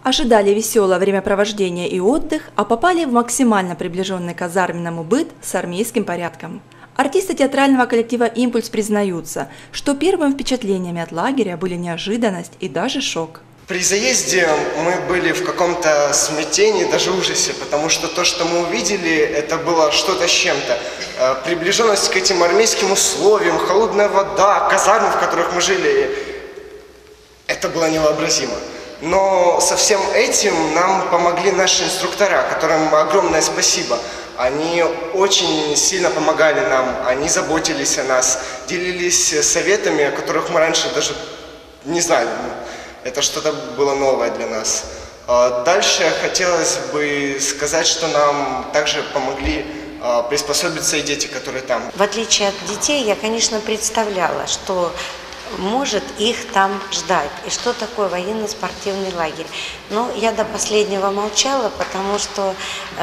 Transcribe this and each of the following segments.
Ожидали веселое времяпровождение и отдых, а попали в максимально приближенный к казарменному быт с армейским порядком. Артисты театрального коллектива «Импульс» признаются, что первыми впечатлениями от лагеря были неожиданность и даже шок. При заезде мы были в каком-то смятении, даже ужасе, потому что то, что мы увидели, это было что-то с чем-то. Приближенность к этим армейским условиям, холодная вода, казармы, в которых мы жили, это было невообразимо. Но со всем этим нам помогли наши инструктора, которым огромное спасибо. Они очень сильно помогали нам, они заботились о нас, делились советами, о которых мы раньше даже не знали. Это что-то было новое для нас. Дальше хотелось бы сказать, что нам также помогли приспособиться и дети, которые там. В отличие от детей, я, конечно, представляла, что может их там ждать, и что такое военно-спортивный лагерь. Но я до последнего молчала, потому что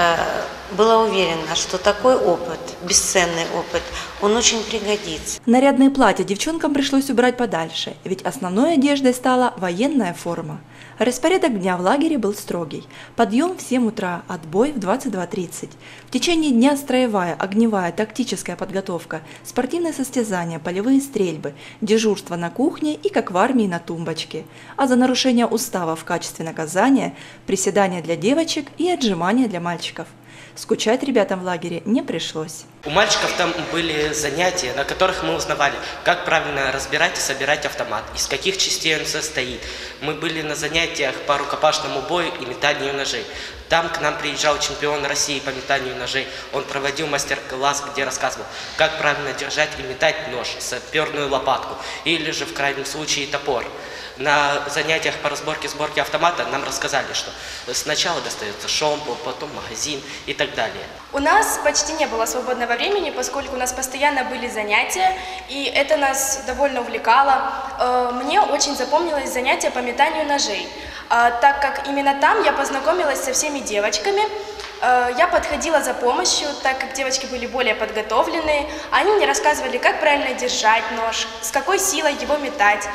была уверена, что такой опыт, бесценный опыт, он очень пригодится. Нарядные платья девчонкам пришлось убрать подальше, ведь основной одеждой стала военная форма. Распорядок дня в лагере был строгий. Подъем в 7 утра, отбой в 22:30. В течение дня строевая, огневая, тактическая подготовка, спортивные состязания, полевые стрельбы, дежурство на кухне и, как в армии, на тумбочке. А за нарушение устава в качестве наказания приседания для девочек и отжимания для мальчиков. Скучать ребятам в лагере не пришлось. У мальчиков там были занятия, на которых мы узнавали, как правильно разбирать и собирать автомат, из каких частей он состоит. Мы были на занятиях по рукопашному бою и метанию ножей. Там к нам приезжал чемпион России по метанию ножей. Он проводил мастер-класс, где рассказывал, как правильно держать и метать нож, саперную лопатку или же в крайнем случае топор. На занятиях по сборке автомата нам рассказали, что сначала достается шомпол, потом магазин и так далее. У нас почти не было свободного времени, поскольку у нас постоянно были занятия, и это нас довольно увлекало. Мне очень запомнилось занятие по метанию ножей, так как именно там я познакомилась со всеми девочками. Я подходила за помощью, так как девочки были более подготовленные. Они мне рассказывали, как правильно держать нож, с какой силой его метать.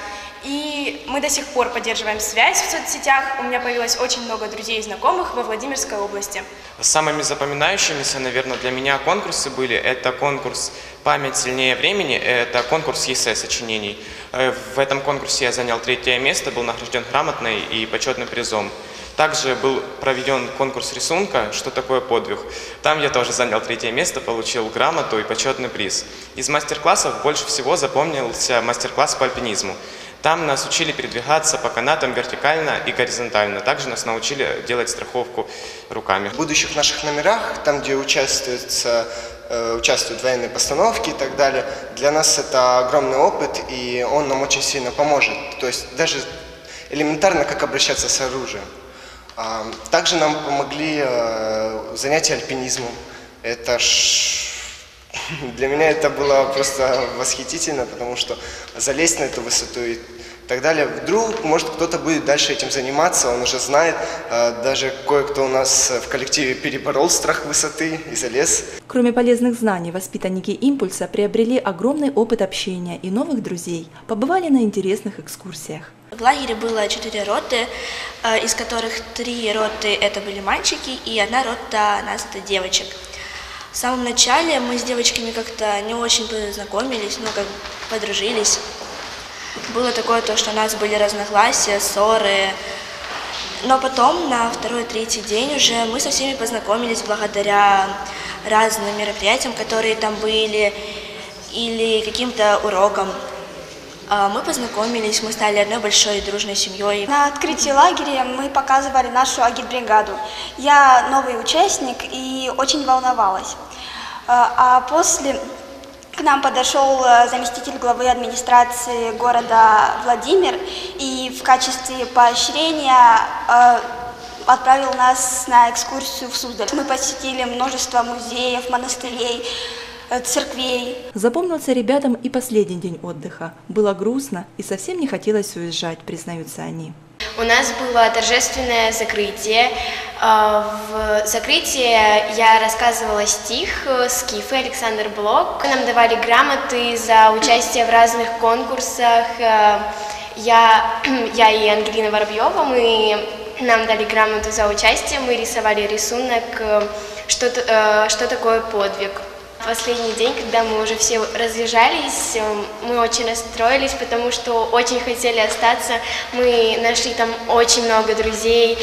И мы до сих пор поддерживаем связь в соцсетях. У меня появилось очень много друзей и знакомых во Владимирской области. Самыми запоминающимися, наверное, для меня конкурсы были. Это конкурс «Память сильнее времени», это конкурс эссе сочинений. В этом конкурсе я занял 3-е место, был награжден грамотной и почетным призом. Также был проведен конкурс рисунка «Что такое подвиг?». Там я тоже занял 3-е место, получил грамоту и почетный приз. Из мастер-классов больше всего запомнился мастер-класс по альпинизму. Там нас учили передвигаться по канатам вертикально и горизонтально. Также нас научили делать страховку руками. В будущих наших номерах, там, где участвуют военные постановки и так далее, для нас это огромный опыт, и он нам очень сильно поможет. То есть даже элементарно, как обращаться с оружием. Также нам помогли занятия альпинизмом. Для меня это было просто восхитительно, потому что залезть на эту высоту и так далее. Вдруг, может, кто-то будет дальше этим заниматься, он уже знает. Даже кое-кто у нас в коллективе переборол страх высоты и залез. Кроме полезных знаний, воспитанники «Импульса» приобрели огромный опыт общения и новых друзей, побывали на интересных экскурсиях. В лагере было 4 роты, из которых 3 роты это были мальчики и 1 рота нас это девочек. В самом начале мы с девочками как-то не очень познакомились, как подружились. Было такое, что у нас были разногласия, ссоры. Но потом на 2-3 день уже мы со всеми познакомились благодаря разным мероприятиям, которые там были, или каким-то урокам. Мы познакомились, мы стали одной большой дружной семьей. На открытии лагеря мы показывали нашу агитбригаду. Я новый участник и очень волновалась. А после к нам подошел заместитель главы администрации города Владимир и в качестве поощрения отправил нас на экскурсию в Суздаль. Мы посетили множество музеев, монастырей, церквей. Запомнился ребятам и последний день отдыха. Было грустно и совсем не хотелось уезжать, признаются они. У нас было торжественное закрытие. В закрытии я рассказывала стих «Скифы» Александр Блок. Нам давали грамоты за участие в разных конкурсах. Я и Ангелина Воробьева, мы нам дали грамоту за участие, мы рисовали рисунок, что такое подвиг. В последний день, когда мы уже все разъезжались, мы очень расстроились, потому что очень хотели остаться. Мы нашли там очень много друзей,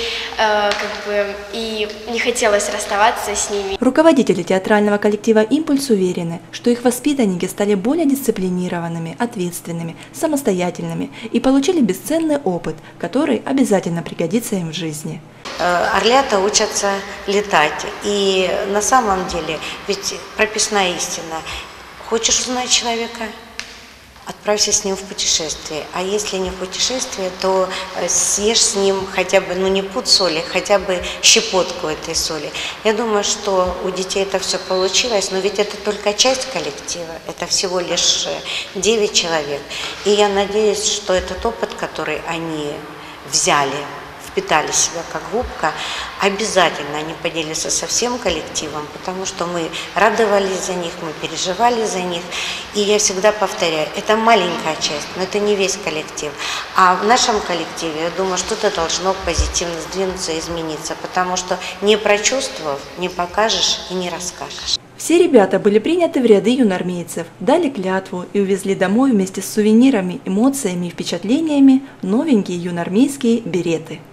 и не хотелось расставаться с ними. Руководители театрального коллектива «Импульс» уверены, что их воспитанники стали более дисциплинированными, ответственными, самостоятельными и получили бесценный опыт, который обязательно пригодится им в жизни. Орлята учатся летать. И на самом деле, ведь прописная истина. Хочешь узнать человека? Отправься с ним в путешествие. А если не в путешествие, то съешь с ним хотя бы, не пуд соли, хотя бы щепотку этой соли. Я думаю, что у детей это все получилось, но ведь это только часть коллектива. Это всего лишь 9 человек. И я надеюсь, что этот опыт, который они взяли, впитали себя как губка, обязательно они поделятся со всем коллективом, потому что мы радовались за них, мы переживали за них. И я всегда повторяю, это маленькая часть, но это не весь коллектив. А в нашем коллективе, я думаю, что-то должно позитивно сдвинуться, измениться, потому что не прочувствовав, не покажешь и не расскажешь. Все ребята были приняты в ряды юнармейцев, дали клятву и увезли домой вместе с сувенирами, эмоциями и впечатлениями новенькие юнармейские береты.